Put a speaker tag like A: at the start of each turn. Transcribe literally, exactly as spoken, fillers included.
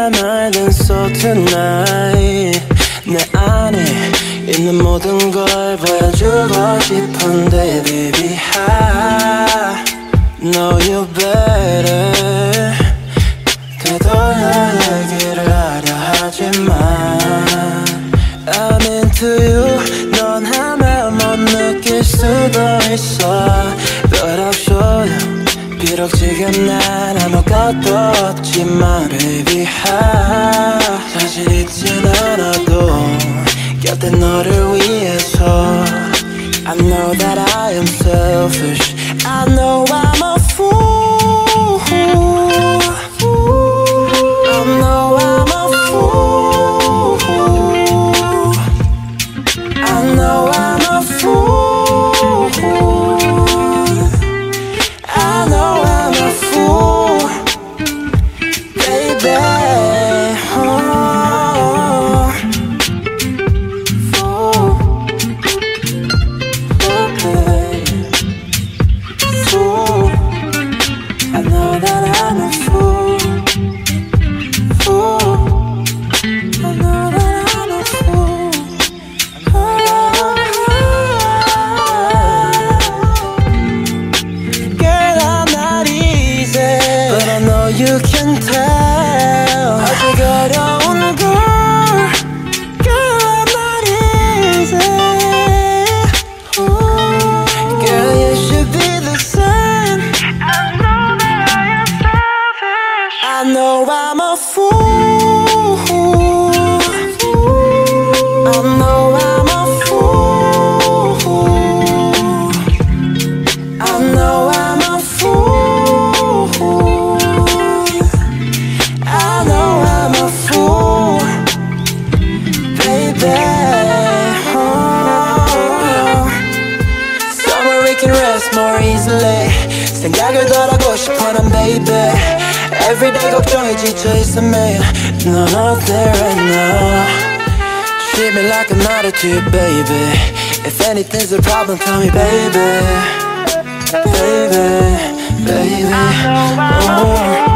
A: 말든 so tonight 내 안에 있는 모든 걸 보여주고 싶은데 baby I know you better 되돌려 얘기를 하려 하지만 I'm into you 넌 하면 못 느낄 수도 있어 But I'll show you 비록 지금 난 아무것도 없지만 Baby I 자신 있진 않아도 곁에 너를 위해서 I know that I am selfish I know I'm a fool I know I'm a fool I know I'm a fool I know I'm a fool Baby oh. Fool Okay Fool I know that I'm a fool Fool I know that I'm a fool oh. Girl, I'm not easy But I know you can tell 아직 어려운 걸 Girl, I'm not easy Ooh. Girl, you should be the same I know that I am selfish I know I'm a fool I know I'm a fool I know I'm a fool I know I'm a fool Baby oh. Somewhere we can rest more easily 생각을 덜 하고 싶어 난 baby Everyday 걱정에 지쳐있어 매일 넌 어때 right now Treat me like I'm not a two baby If anything's a problem tell me baby Baby, baby oh.